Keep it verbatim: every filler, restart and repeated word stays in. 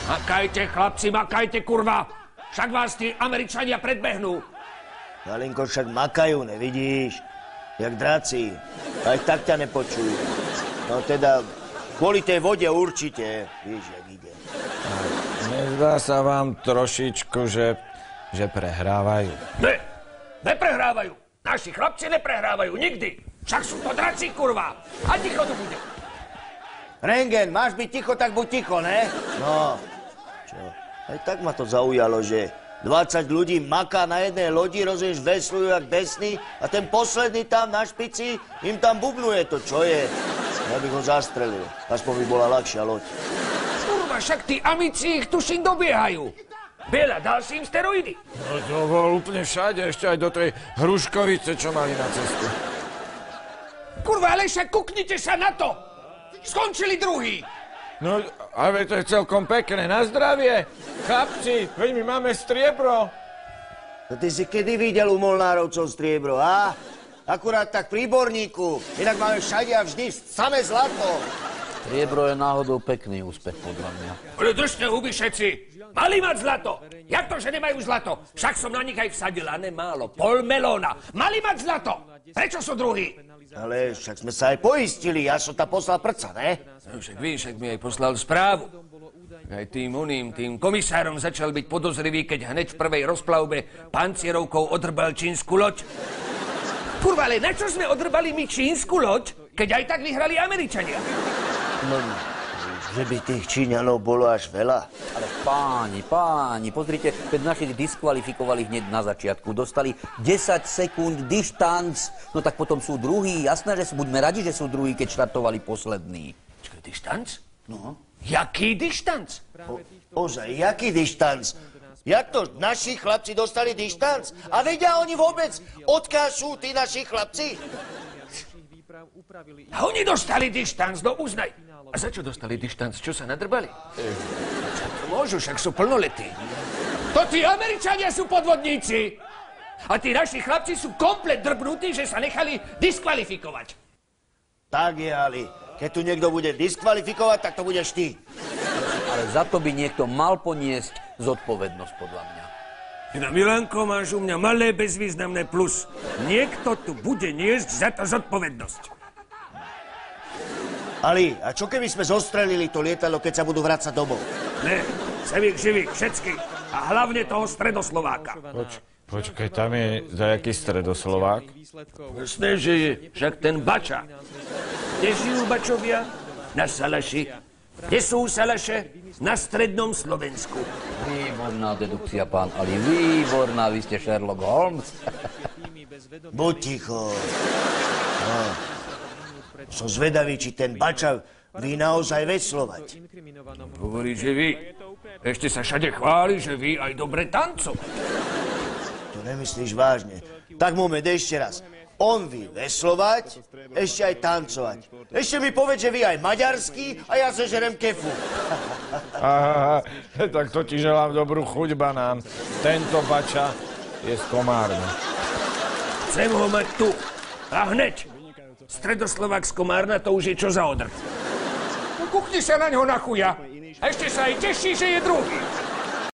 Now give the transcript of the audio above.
Makajte, chlapci, makajte, kurva! Však vás tí Američania predbehnú. Galinko, však makajú, nevidíš? Jak draci. Aj tak ťa nepočujú. No teda, kvôli tej vode určite. Víš, jak ide. Nezdá sa vám trošičku, že, že prehrávajú? Ne, neprehrávajú. Naši chlapci neprehrávajú, nikdy. Však sú to draci, kurva. A ticho tu bude. Rengen, máš byť ticho, tak buď ticho, ne? No, čo? Aj tak ma to zaujalo, že dvadsať ľudí maká na jednej lodi, rozumieš, veslujú jak besní a ten posledný tam na špici im tam bubnuje to, čo je. Ja bych ho zastrelil, aspoň by bola ľahšia loď. Kurva, však tí amici ich tuším dobiehajú. Biela, dal si im steroidy? No to bol úplne všade, ešte aj do tej hruškovice, čo mali na cestu. Kurva, ale však kuknite sa na to! Skončili druhý! No, ale to je celkom pekné. Na zdravie! Chlapci, veď my máme striebro. No ty si kedy videl u Molnárovcov striebro, a? Akurát tak v príborníku. Inak máme všade a vždy samé zlato. Striebro je náhodou pekný úspech, podľa mňa. Ale držte huby všetci! Mali mať zlato! Jak to, že nemajú zlato? Však som na nich aj vsadil, a nemálo. Pol melóna. Mali mať zlato! Prečo sú druhí? Ale však sme sa aj poistili, ja som tam poslal prca, ne? No, však víš, však mi aj poslal správu. Aj tým oným, tým komisárom začal byť podozrivý, keď hneď v prvej rozplavbe pancierovkou odrbal čínsku loď. Kurva, ale na čo sme odrbali my čínsku loď, keď aj tak vyhrali Američania? No, že by tých Číňanov bolo až veľa. Ale páni, páni, pozrite, veď naši diskvalifikovali hneď na začiatku. Dostali desať sekúnd dištanc, no tak potom sú druhí. Jasné, že sú, buďme radi, že sú druhí, keď štartovali poslední. Čakaj, dištanc? No. Jaký dištanc? O, ozaj, jaký dištanc? Jak to, naši chlapci dostali dištanc? A vedia oni vôbec, odkiaľ sú tí naši chlapci? A oni dostali dištanc, no uznaj. A za čo dostali dištanc? Čo sa nadrbali? Však to môžu, však sú plnoletí. To tí Američania sú podvodníci. A tí naši chlapci sú komplet drbnutí, že sa nechali diskvalifikovať. Tak je, Ali. Keď tu niekto bude diskvalifikovať, tak to budeš ty. Ale za to by niekto mal poniesť zodpovednosť, podľa mňa. No, Milanko, máš u mňa malé, bezvýznamné plus. Niekto tu bude niesť za to zodpovednosť. Ali, a čo keby sme zostrelili to lietadlo, keď sa budú vrácať domov? Ne, sevých živých, všetkých. A hlavne toho Stredoslováka. Poč, počkaj, tam je nejaký Stredoslovák? Jasné, že je. Však ten Bača. Kde žijú Bačovia? Na Salaši. Kde sú Salaše? Na strednom Slovensku. Výborná dedukcia, pán Ali, výborná, vy ste Sherlock Holmes. Buď ticho. No. Som zvedavý, či ten Bača ví naozaj veslovať. Hovorí, že vy. Ešte sa všade chváli, že vy aj dobre tancovať. To nemyslíš vážne. Tak moment, ešte raz. On ví veslovať, ešte aj tancovať. Ešte mi povedz, že ví aj maďarsky a ja zežerem kefu. Aha, tak to ti želám dobrú chuť, banán. Tento Bača je z Komárna. Chcem ho mať tu. A hneď. Stredoslovák z Komárna, to už je čo za odr. No, kuchni sa na ňo na chuja. A ešte sa aj teší, že je druhý.